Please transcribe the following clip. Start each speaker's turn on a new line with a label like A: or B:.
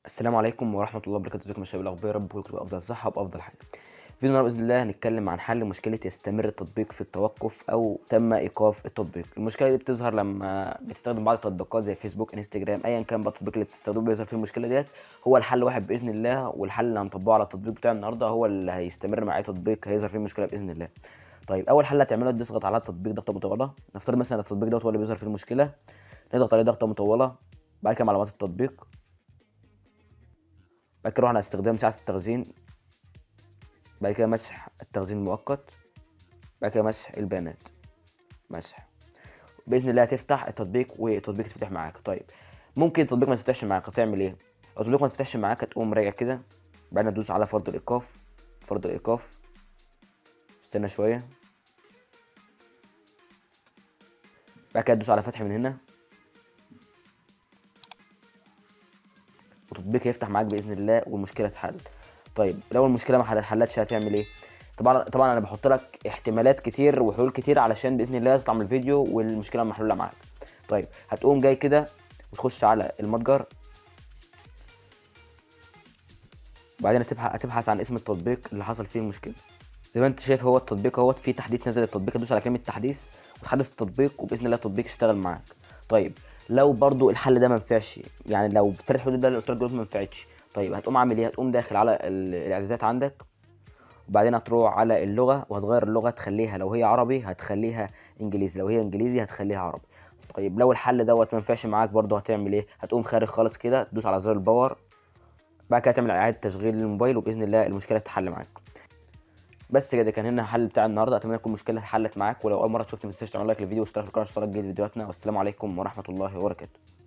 A: السلام عليكم ورحمة الله وبركاته. ازيكم يا شباب؟ الأخبار يا رب كلكم تبقى أفضل صحة وبأفضل حال. فيديو النهارده بإذن الله هنتكلم عن حل مشكلة يستمر التطبيق في التوقف أو تم إيقاف التطبيق. المشكلة دي بتظهر لما بتستخدم بعض التطبيقات زي فيسبوك، انستجرام، أيا كان بقى التطبيق اللي بتستخدمه بيظهر فيه المشكلة ديت. هو الحل واحد بإذن الله، والحل اللي هنطبقه على التطبيق بتاع النهارده هو اللي هيستمر مع أي تطبيق هيظهر فيه المشكلة بإذن الله. طيب أول حل هتعمله تضغط على التطبيق ضغطة مطولة. نفترض مثلا التطبيق دوت هو اللي بيظهر فيه المشكلة، نضغط عليه ضغطة مطولة. بعد كده معلومات التطبيق، بعد كده نروح على استخدام ساعة التخزين، بعد كده مسح التخزين المؤقت، بعد كده مسح البيانات، مسح. باذن الله هتفتح التطبيق والتطبيق يتفتح معاك. طيب ممكن التطبيق ما يفتحش معاك، هتعمل ايه؟ لو التطبيق ما يفتحش معاك هتقوم راجع كده، بعدين تدوس على فرض الايقاف. فرض الايقاف، استنى شويه، بعد كده تدوس على فتح من هنا والتطبيق هيفتح معاك باذن الله والمشكله تتحل. طيب لو المشكله ما اتحلتش هتعمل ايه؟ طبعا انا بحط لك احتمالات كتير وحلول كتير علشان باذن الله تطلع من الفيديو والمشكله محلوله معاك. طيب هتقوم جاي كده وتخش على المتجر، وبعدين هتبحث عن اسم التطبيق اللي حصل فيه المشكله. زي ما انت شايف هو التطبيق اهوت، فيه تحديث نزل التطبيق، تدوس على كلمه تحديث وتحدث التطبيق وباذن الله التطبيق يشتغل معاك. طيب لو برضو الحل ده ما نفعش، يعني لو بالثلاث حدود ده اللي قلت لك دول ما نفعتش، طيب هتقوم عامل ايه؟ هتقوم داخل على الاعدادات عندك، وبعدين هتروح على اللغه وهتغير اللغه، تخليها لو هي عربي هتخليها انجليزي، لو هي انجليزي هتخليها عربي. طيب لو الحل دوت ما نفعش معاك برضو هتعمل ايه؟ هتقوم خارج خالص كده، تدوس على زر الباور، بعد كده تعمل اعاده تشغيل للموبايل وباذن الله المشكله تتحل معاك. بس كده كان هنا الحل بتاع النهارده، اتمنى تكون المشكله اتحلت معاك، ولو اول مره تشوفني ما تنساش تعمل لايك للفيديو واشترك في القناه عشان توصلك جديد فيديوهاتنا، والسلام عليكم ورحمه الله وبركاته.